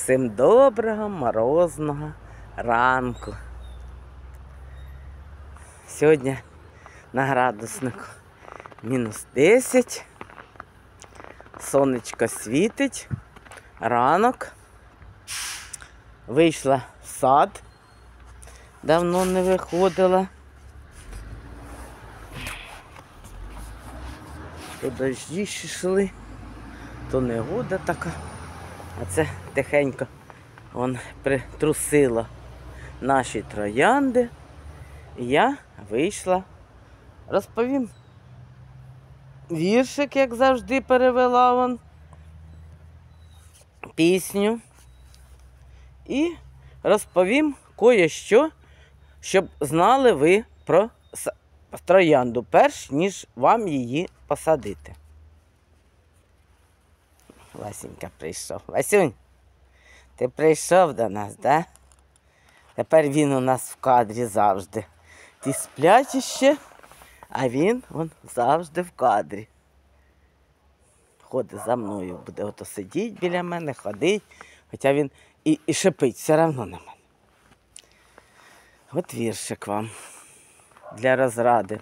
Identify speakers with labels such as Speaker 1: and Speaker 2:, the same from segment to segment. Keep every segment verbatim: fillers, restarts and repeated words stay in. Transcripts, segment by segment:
Speaker 1: Всім доброго морозного ранку. Сьогодні на градуснику мінус десять. Сонечко світить. Ранок. Вийшла в сад. Давно не виходила. То дощі йшли, то негода така. А це тихенько вон притрусило наші троянди. І я вийшла. Розповім віршик, як завжди, перевела вон. Пісню. І розповім кое-що, щоб знали ви про троянду, перш ніж вам її посадити. Васенька прийшов. Васюнь, ти прийшов до нас, да? Тепер він у нас в кадрі завжди. Ти сплять іще, а він вон завжди в кадрі. Ходить за мною, буде ото сидіть біля мене, ходить, хоча він і, і шипить все одно на мене. От віршик вам для розради.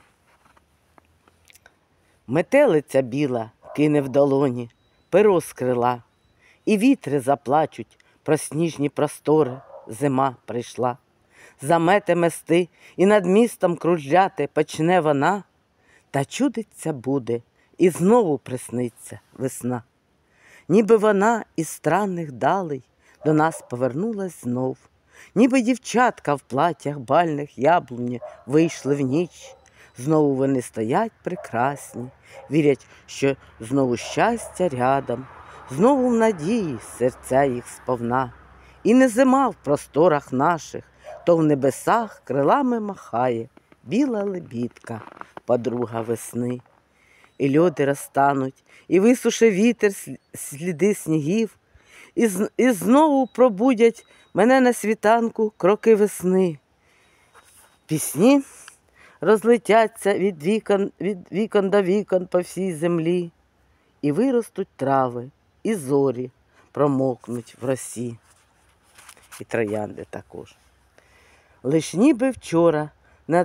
Speaker 1: Метелиця біла кине в долоні перо з крила, і вітри заплачуть про сніжні простори. Зима прийшла. Замете мести, і над містом кружляти почне вона, та чудиться буде, і знову присниться весна. Ніби вона із странних далей до нас повернулась знов, ніби дівчатка в платтях бальних яблуні вийшли в ніч. Знову вони стоять прекрасні, вірять, що знову щастя рядом, знову в надії серця їх сповна. І не зима в просторах наших, то в небесах крилами махає біла лебідка, подруга весни. І льоди розтануть, і висуше вітер сліди снігів, і, з... і знову пробудять мене на світанку кроки весни. Пісні розлетяться від вікон, від вікон до вікон по всій землі, і виростуть трави, і зорі промокнуть в росі. І троянди також. Лиш ніби вчора над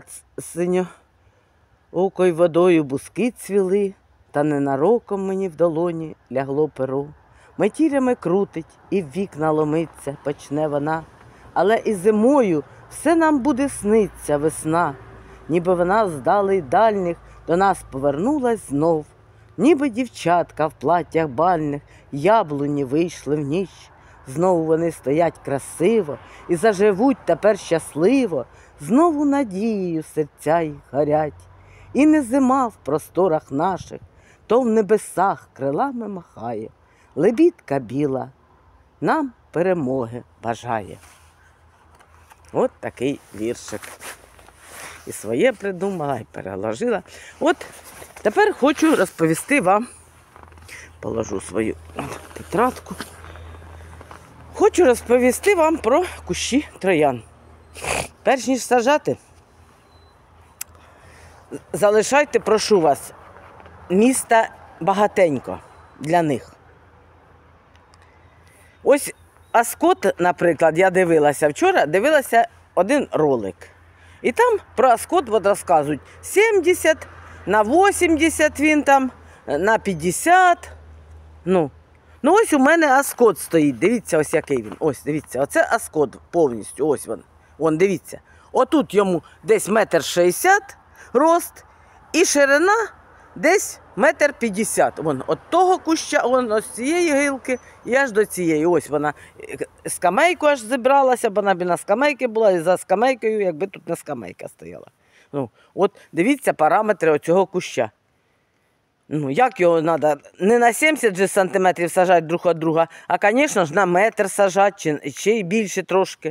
Speaker 1: синьоокою водою бузки цвіли, та ненароком мені в долоні лягло перо. Метірями крутить, і в вікна ломиться почне вона, але і зимою все нам буде сниться весна, ніби вона з далей дальніх до нас повернулась знов, ніби дівчатка в платтях бальних яблуні вийшли в ніч. Знову вони стоять красиво і заживуть тепер щасливо, знову надією серця їх горять. І не зима в просторах наших, то в небесах крилами махає, лебідка біла нам перемоги бажає. От такий віршик. І своє придумала, і переложила. От тепер хочу розповісти вам, положу свою тетрадку, хочу розповісти вам про кущі троянд. Перш ніж саджати, залишайте, прошу вас, міста багатенько для них. Ось Аскот, наприклад, я дивилася вчора, дивилася один ролик. І там про Аскот от розказують сімдесят, на вісімдесят він там, на п'ятдесят. Ну, ну ось у мене Аскот стоїть, дивіться ось який він. Ось, дивіться, оце Аскот повністю, ось він. Вон, дивіться. Отут йому десь метр шістдесят рост і ширина десь метр п'ятдесят. Вон, от того куща, вон, ось цієї гілки і аж до цієї. Ось вона скамейку аж зібралася, бо вона б на скамейки була, і за скамейкою, якби тут не скамейка стояла. Ну, от дивіться параметри оцього куща. Ну, як його треба, не на сімдесят же сантиметрів сажати друг від друга, а, звісно ж, на метр сажати, чи ще й більше трошки.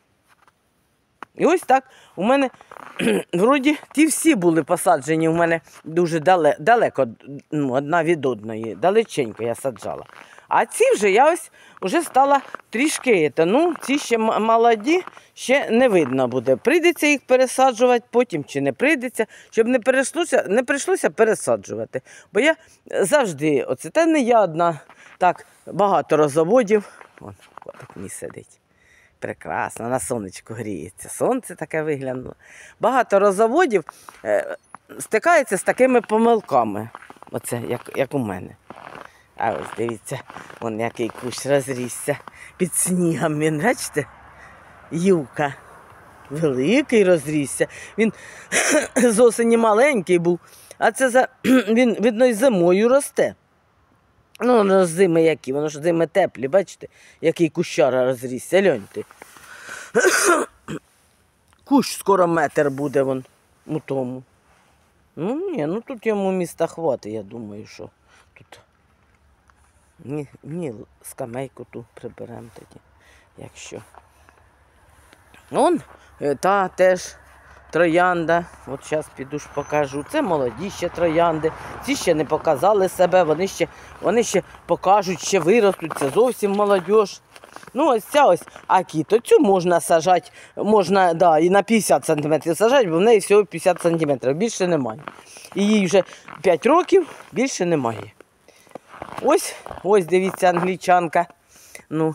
Speaker 1: І ось так, у мене, вроді, ті всі були посаджені у мене дуже далеко, далеко ну, одна від одної, далеченько я саджала. А ці вже я ось вже стала трішки, ну, ці ще молоді, ще не видно буде. Прийдеться їх пересаджувати потім чи не прийдеться, щоб не прийшлося, не прийшлося пересаджувати. Бо я завжди, оце, та не я одна, Так, багато розоводів. Вон, котик мій сидить. Прекрасно, на сонечку гріється. Сонце таке виглянуло. Багато розоводів е, стикаються з такими помилками. Оце, як, як у мене. А ось дивіться, вон який кущ розрісся під снігом. Він, бачите, юка. Великий розрісся. Він з осені маленький був, а це за... він, видно, і зимою росте. Ну, воно зими які, воно ж зими теплі, бачите, який кущара розрісся, гляньте. Кущ скоро метр буде вон у тому. Ну, ні, ну тут йому міста хватить, я думаю, що тут. Ні, ні, скамейку ту приберемо тоді, якщо. Вон, та теж троянда, от зараз піду ж покажу. Це молоді ще троянди, ці ще не показали себе, вони ще, вони ще покажуть, ще виростуть, це зовсім молодь. Ну ось ця ось акіто, цю можна сажати, можна, да, і на п'ятдесят сантиметрів сажати, бо в неї всього п'ятдесят сантиметрів, більше немає. І їй вже п'ять років, більше немає. Ось, ось дивіться, англічанка, ну,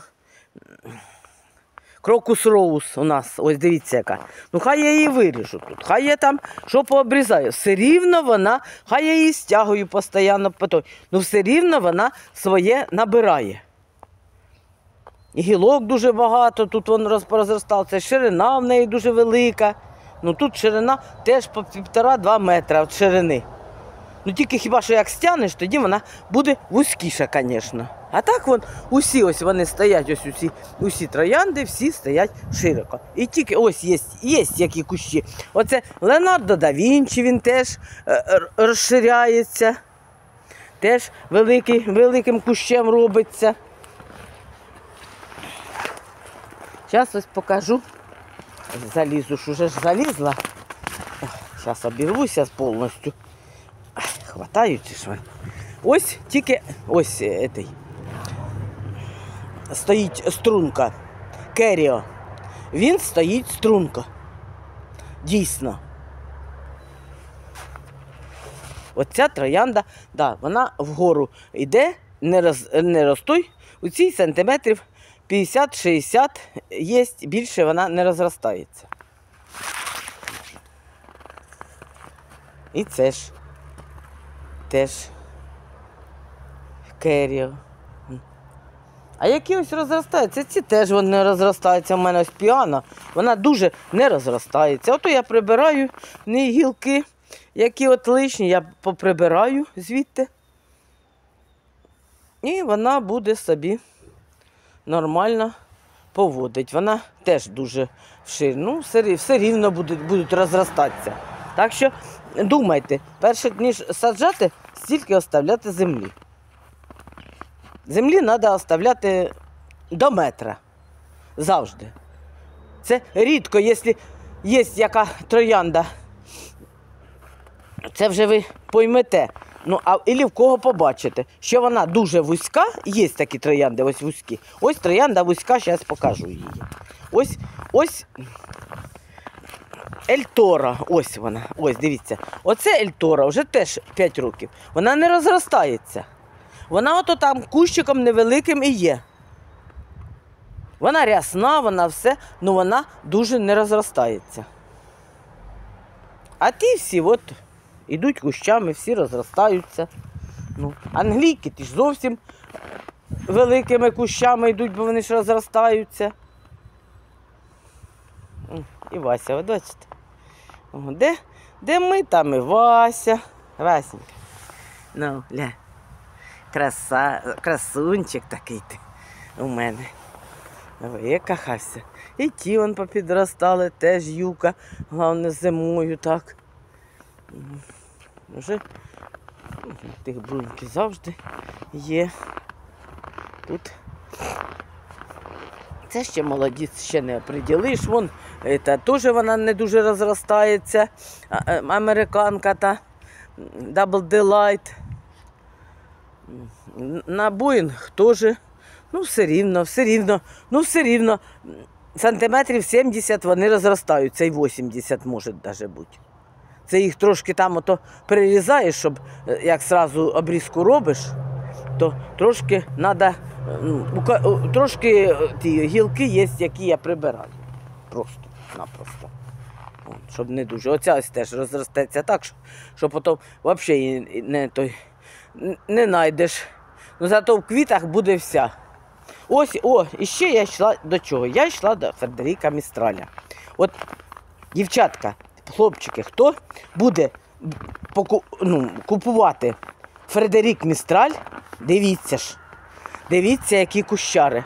Speaker 1: крокус роуз у нас, ось дивіться яка. Ну хай я її виріжу тут, хай я там що пообрізаю. Все рівно вона, хай я її стягую постійно, ну все рівно вона своє набирає. І гілок дуже багато, тут він розростався, ширина в неї дуже велика. Ну тут ширина теж по півтора-два метра від ширини. Ну тільки хіба що як стягнеш, тоді вона буде вузькіша, звісно. А так вон, усі ось вони стоять, ось усі, усі троянди, всі стоять широко. І тільки ось є, є які кущі. Оце Леонардо да Вінчі, він теж е, розширяється, теж великий, великим кущем робиться. Зараз ось покажу. Залізу ж уже ж залізла. Зараз обірвуся повністю. Хватають ж вони. Ось тільки ось етий. Стоїть струнка. Керіо. Він стоїть струнко. Дійсно. Оця троянда, да, вона вгору йде, не, роз, не ростуй. У цій сантиметрів п'ятдесят-шістдесят є, більше вона не розростається. І це ж теж керіо. А які ось розростаються, ці теж вони не розростаються. У мене ось піана, вона дуже не розростається. Ото я прибираю в ній гілки, які от лишні, я поприбираю звідти. І вона буде собі нормально поводить. Вона теж дуже вшир. Ну, все, все рівно будуть, будуть розростатися. Так що думайте, перше, ніж саджати, стільки оставляти землі. Землі треба оставляти до метра. Завжди. Це рідко, якщо є яка троянда, це вже ви поймете. Ну, а і в кого побачите, що вона дуже вузька, є такі троянди, ось вузькі. Ось троянда вузька, зараз покажу її. Ось, ось Ельтора, ось вона, ось дивіться. Оце Ельтора, вже теж п'ять років. Вона не розростається. Вона ото там кущиком невеликим і є. Вона рясна, вона все, але вона дуже не розростається. А ті всі от ідуть кущами, всі розростаються. Ну, англійки ті ж зовсім великими кущами йдуть, бо вони ж розростаються. І Вася, от бачите. Де, де ми, там і Вася. Васенька. Ну, ля. Краса, красунчик такий ти у мене. Викахався. І ті вон попідростали, теж юка, головне зимою так. Вже тих бруньки завжди є. Тут це ще молоді, ще не оприділиш. Вон, та, теж вона не дуже розростається. Американка та Double Delight. На Боїнг теж, ну все рівно, все рівно, ну все рівно, сантиметрів сімдесят вони розростаються, і вісімдесят може навіть бути. Це їх трошки там ото перерізаєш, щоб як одразу обрізку робиш, то трошки треба, трошки ті гілки є, які я прибираю. Просто-напросто. Щоб не дуже. Оця ось теж розростеться так, що, що потім взагалі не, той, не знайдеш. Ну, зато в квітах буде вся. Ось, о, і ще я йшла до чого? Я йшла до Фредеріка Містраля. От, дівчатка, хлопчики, хто буде поку, ну, купувати Фредерік Містраль, дивіться ж, дивіться, які кущари.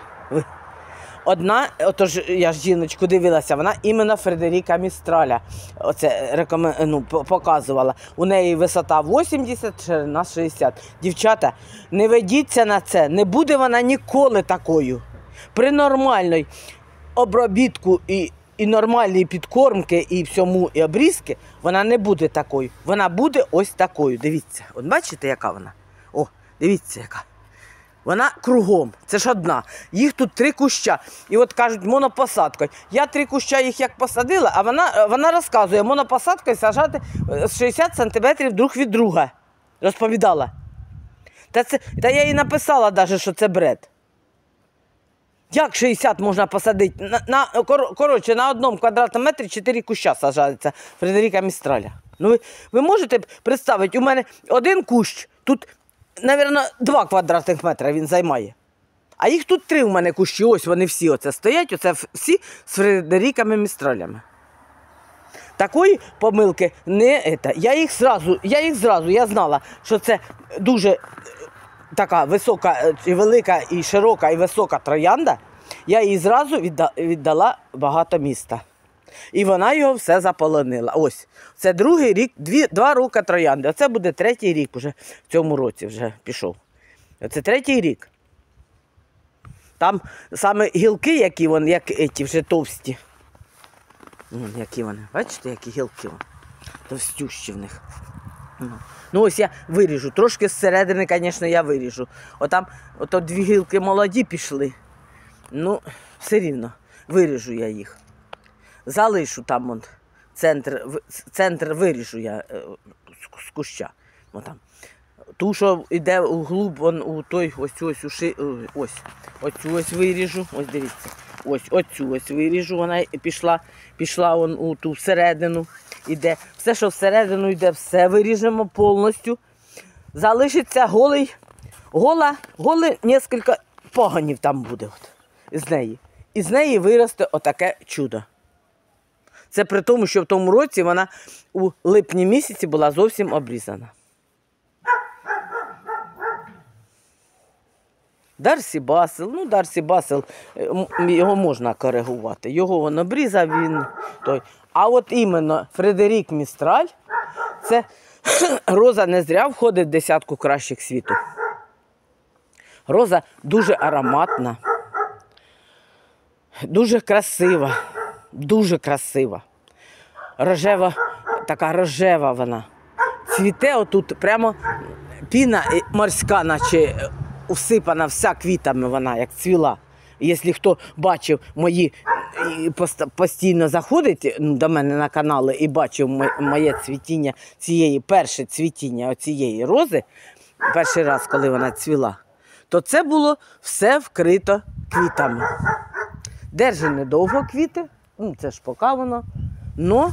Speaker 1: Одна, отож, я ж жіночку дивилася, вона іменно Фредеріка Містраля оце рекомен... ну, показувала. У неї висота вісімдесят, ширина шістдесят. Дівчата, не ведіться на це, не буде вона ніколи такою. При нормальній обробітку і, і нормальній підкормки, і всьому, і обрізки, вона не буде такою. Вона буде ось такою. Дивіться, от бачите, яка вона? О, дивіться, яка. Вона кругом, це ж одна. Їх тут три куща. І от кажуть, монопосадкою. Я три куща їх як посадила, а вона, вона розказує, монопосадкою сажати шістдесят сантиметрів друг від друга. Розповідала. Та, це, та я їй написала навіть, що це бред. Як шістдесят можна посадити? На, на, коротше, на одному квадратному метрі чотири куща саджаються Фредеріка Містраля. Ну, ви, ви можете представити, у мене один кущ, тут навірно, два квадратних метри він займає. А їх тут три у мене кущі, ось вони всі оце стоять, оце всі з Фредеріками Містралями. Такої помилки не це. Я їх зразу, я їх зразу, я знала, що це дуже така висока, і велика, і широка, і висока троянда. Я їй зразу віддала багато міста. І вона його все заполонила. Ось, це другий рік, дві, два роки троянди. Оце буде третій рік вже в цьому році вже пішов. Це третій рік. Там саме гілки, які вони, як ці вже товсті. Вон, які вони, бачите, які гілки вони? Товстющі в них. Ну ось я виріжу. Трошки зсередини, звісно, я виріжу. Отам, ото дві гілки молоді пішли. Ну, все рівно, виріжу я їх. Залишу там вон, центр, центр виріжу я з куща. О, там. Ту, що йде углуб, вон, у той, ось ось, уши, ось, оцю ось виріжу, ось дивіться, ось оцю ось виріжу, вона пішла, пішла вон, у ту всередину, іде. Все, що всередину йде, все виріжемо повністю. Залишиться голий, гола, голий, кілька пагонів там буде от, з неї. І з неї виросте отаке чудо. Це при тому, що в тому році вона у липні місяці була зовсім обрізана. Дарсі Басил, ну Дарсі Басил, його можна коригувати. Його він обрізав, він той. А от іменно Фредерік Містраль, це роза не зря входить в десятку кращих світу. Роза дуже ароматна, дуже красива. Дуже красива. Рожева, така рожева вона. Цвіте отут, прямо піна морська, наче усипана вся квітами вона, як цвіла. Якщо хто бачив мої, постійно заходить до мене на канали і бачив моє цвітіння, цієї, перше цвітіння оцієї рози, перший раз, коли вона цвіла, то це було все вкрито квітами. Держи недовго квіти. Ну, це ж поки воно, но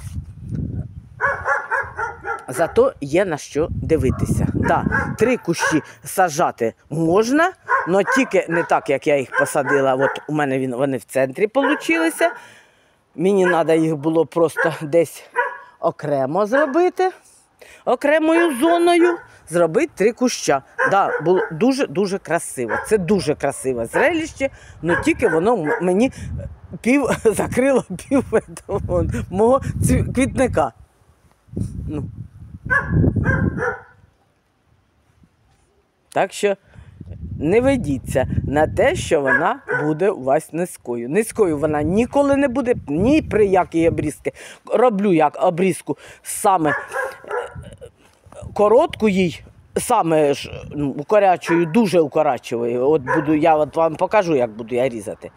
Speaker 1: зато є на що дивитися. Да, три кущі саджати можна, але тільки не так, як я їх посадила. От у мене він, вони в центрі вийшли. Мені треба їх було просто десь окремо зробити, окремою зоною зробити три куща. Да, було дуже-дуже красиво. Це дуже красиве зрелище, але тільки воно мені пів закрило пів мого квітника. Ну. Так що не ведіться на те, що вона буде у вас низькою. Низькою вона ніколи не буде, ні при якій обрізки. Роблю як обрізку саме коротку їй, саме ж ну, укорячую, дуже укорачую. От буду, я от вам покажу, як буду я різати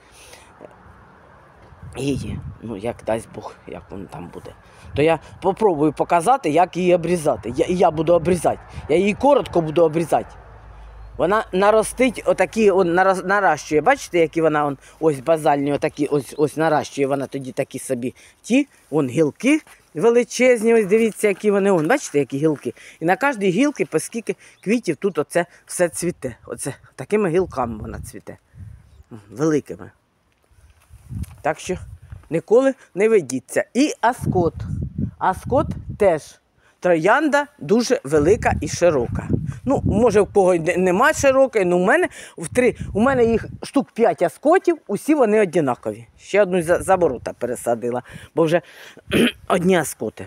Speaker 1: її. Ну, як дасть Бог, як воно там буде. То я попробую показати, як її обрізати. Я, я буду обрізати. Я її коротко буду обрізати. Вона наростить, отакі, он, нараз- наращує. Бачите, які вона он, ось базальні, отакі, ось, ось наращує вона тоді такі собі ті, вон гілки величезні, ось дивіться, які вони, вон, бачите, які гілки. І на кожній гілці, по скільки квітів тут оце все цвіте. Оце такими гілками вона цвіте. Великими. Так що ніколи не ведіться. І аскот. Аскот теж. Троянда дуже велика і широка. Ну, може, в кого немає широкої, але у мене в три, у мене їх штук п'ять аскотів, усі вони однакові. Ще одну за, за ворота пересадила, бо вже одні аскоти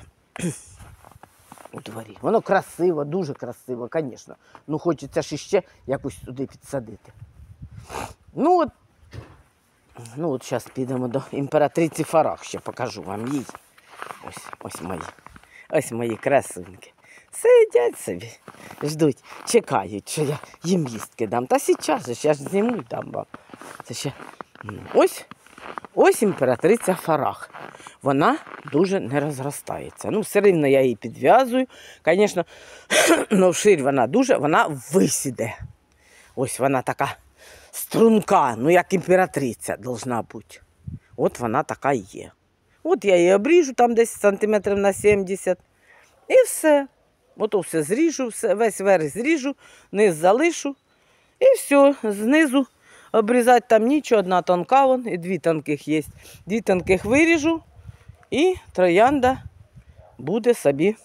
Speaker 1: у дворі. Воно красиво, дуже красиво, звісно. Ну, хочеться ж іще якось туди підсадити. Ну, от, ну, от зараз підемо до імператриці Фарах, ще покажу вам їй. Ось, ось мої. Ось мої красунки. Сидять собі, ждуть, чекають, що я їм їстки дам. Та зараз же, я ж зніму і дам вам. Це ще... Ось, ось імператриця Фарах. Вона дуже не розростається. Ну, все рівно я її підв'язую. Звісно, ну, вширь вона дуже, вона висіде. Ось вона така струнка, ну, як імператриця должна бути. От вона така і є. От я її обріжу там десь сантиметрів на сімдесят. І все. Ото все зріжу, все, весь верх зріжу, низ залишу. І все, знизу обрізати там нічого, одна тонка вон, і дві тонких є. Дві тонких виріжу, і троянда буде собі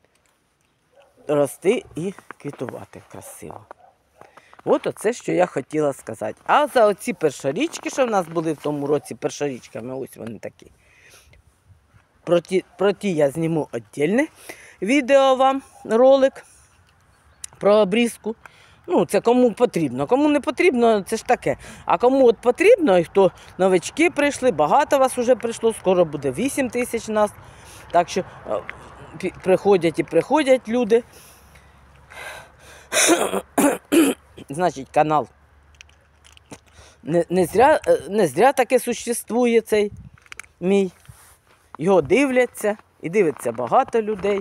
Speaker 1: рости і квітувати красиво. От оце, що я хотіла сказати. А за оці першорічки, що в нас були в тому році першорічками, ось вони такі. Про ті, про ті я зніму віддільне відео вам, ролик про обрізку. Ну, це кому потрібно. Кому не потрібно, це ж таке. А кому от потрібно, і хто новички прийшли, багато вас вже прийшло, скоро буде вісім тисяч нас. Так що приходять і приходять люди. Значить, канал не, не, зря, не зря таке существує цей мій. Його дивляться, і дивиться багато людей.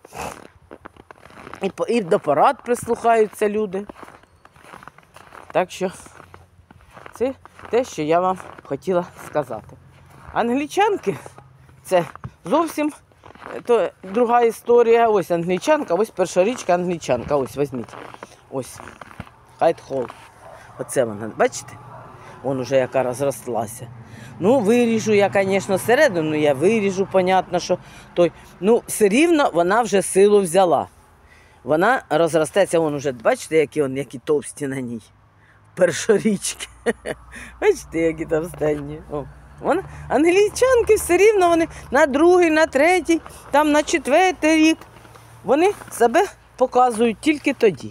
Speaker 1: І, і до порад прислухаються люди. Так що це те, що я вам хотіла сказати. Англічанки – це зовсім то друга історія. Ось англічанка, ось першорічка англічанка. Ось, візьміть. Ось, Хайт-Холл. Оце вона, бачите? Вон уже яка розрослася. Ну, виріжу я, звісно, середину я виріжу, понятно, що той. Ну, все рівно вона вже силу взяла. Вона розростеться, вон уже, бачите, які, он, які товсті на ній. Першорічки. Бачите, які товстенні. О, вона, англічанки все рівно, вони на другий, на третій, там на четвертий рік. Вони себе показують тільки тоді.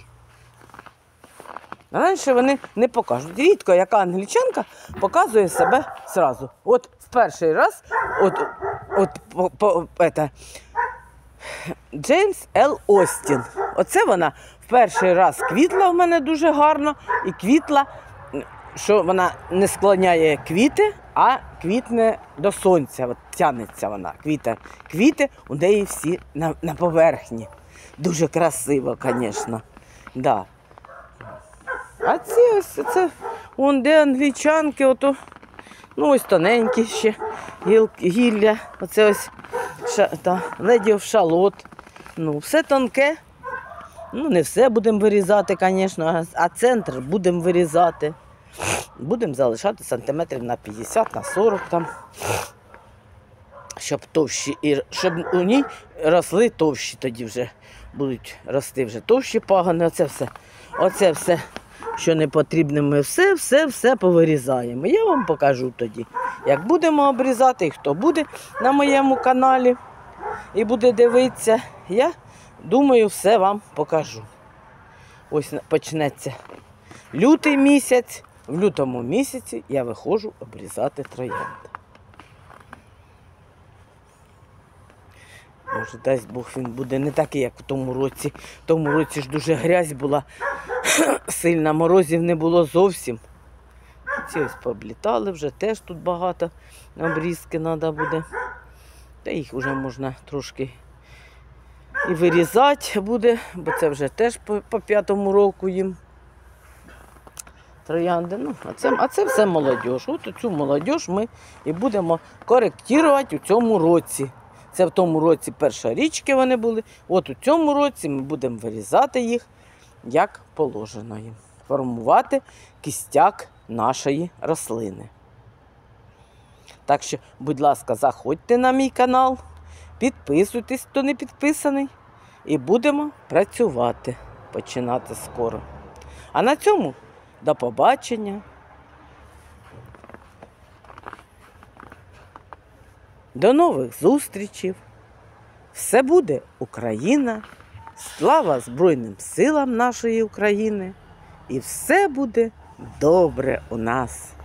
Speaker 1: Раніше вони не покажуть. Рідко яка англічанка показує себе одразу. От в перший раз, от, от по, по, это, Джеймс Л. Остін. Оце вона в перший раз квітла в мене дуже гарно. І квітла, що вона не склоняє квіти, а квітне до сонця. От тянеться вона. Квіти, квіти у неї всі на, на поверхні. Дуже красиво, звісно. Да. А ці ось, це, вон де англічанки, ото, ну ось тоненькі ще гіл, гілля, оце ось ша, та, Lady of Shalott. Ну, все тонке, ну не все будемо вирізати, звісно, а центр будемо вирізати. Будемо залишати сантиметрів на п'ятдесят, на сорок там, щоб товщі, і щоб у ній росли товщі, тоді вже будуть рости вже товщі пагони, оце все, оце все. Що не потрібно, ми все, все, все повирізаємо. Я вам покажу тоді, як будемо обрізати, і хто буде на моєму каналі і буде дивитися, я думаю, все вам покажу. Ось почнеться лютий місяць, в лютому місяці я виходжу обрізати троянди. Може, дасть Бог, він буде не такий, як в тому році. В тому році ж дуже грязь була, сильно морозів не було зовсім. Ці ось пооблітали вже, теж тут багато обрізки треба буде. Та їх вже можна трошки і вирізати буде, бо це вже теж по, по п'ятому року їм. троянди. Ну, а, це, а це все молодь. От цю молодь ми і будемо коректувати у цьому році. Це в тому році перша річки вони були. От у цьому році ми будемо вирізати їх, як положено їм. Формувати кістяк нашої рослини. Так що, будь ласка, заходьте на мій канал, підписуйтесь, хто не підписаний, і будемо працювати, починати скоро. А на цьому до побачення. До нових зустрічей. Все буде Україна. Слава Збройним силам нашої України. І все буде добре у нас.